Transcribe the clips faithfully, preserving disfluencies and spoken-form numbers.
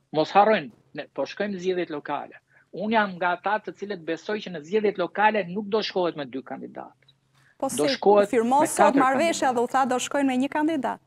mos harrojnë, ne po shkojmë në zgjedhjet lokale. Unë jam nga ata të cilët besoj që në zgjedhjet lokale nuk do shkohet me dy kandidatë. Po Do si shkohet firmos me sot katër marrëveshja dhe u tha do shkojnë me një kandidat.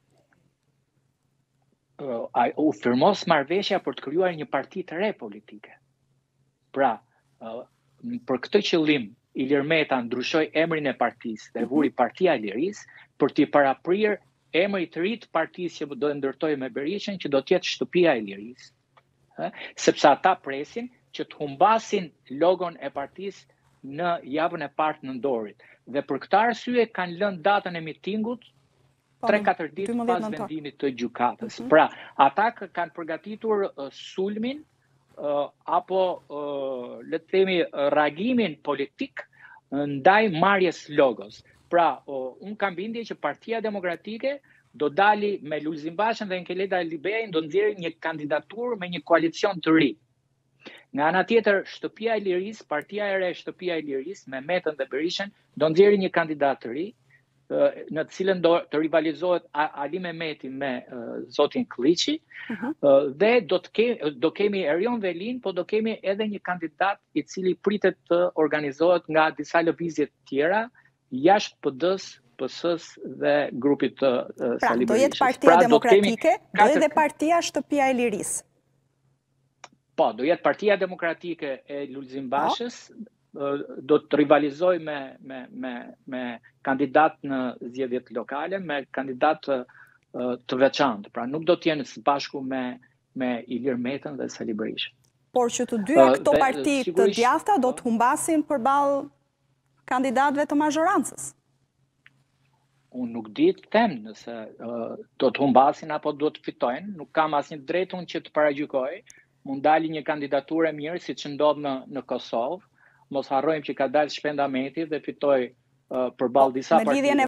Uh, a- u firmos marrëveshja për të krijuar një parti të re politike. Pra, uh, për këtë qëllim, Ilir Meta ndryshoi emrin e partisë dhe vuri Partia e Lirisë për t'i paraprirë emri të ri të partisë që do të ndërtojë me Berishën, që do të jetë Shtëpia e Lirisë. Ë, sepse ata presin që të humbasin logon e partisë në javën e parë të nëndorit. Dhe për këtë arsye kanë lënë datën e mitingut tre katër ditë pas vendimit të gjykatës. Pra, ata k- kanë përgatitur uh, sulmin uh, apo uh, le të themi uh, reagimin politik uh, ndaj marrjes logos. Pra, uh, unë kam bindje që Partia Demokratike do dali me Lulzim Bashën dhe Nkeleta Libej do nxjerrin një kandidaturë me një koalicion të ri. Nga ana tjetër, Shtëpia e Lirisë, Partia e re Shtëpia e Lirisë me Metën dhe Berishën do nxjerrë një kandidat të ri, ë, në të cilën do të rivalizohet A- Ali Mehmeti me uh, zotin Klliçi, ë, dhe do të ke, do kemi Erion Velin, po do kemi edhe një kandidat i cili pritet të organizohet nga disa lëvizje të tjera jashtë P D-s, P S-s dhe grupit të uh, Pra, Sali do jetë Berishës. Partia Pra, do të kemi Demokratike, do katër- jetë dhe Partia Shtëpia e Lirisë. Po, do jetë Partia Demokratike e Lulzim Bashës, ë, do të rivalizoj me, me, me, me kandidat në zgjedhjet lokale, me kandidat ë, të veçantë. Pra nuk do të jenë së bashku me, me Ilir Metën dhe Sali Berishën. Por që të dyja Ë, këto dhe, parti të sigurisht- djathta do të humbasin përballë kandidatëve të mazhorancës. Unë nuk di të them nëse uh, do të humbasin apo do të fitojnë, nuk kam asnjë drejt unë që të paragjykoj. Mund dali një kandidaturë e mirë siç ndodh në në Kosovë. Mos harrojmë që ka dalë Shpendameti dhe fitoi uh, përballë disa Me lidhjen e partive.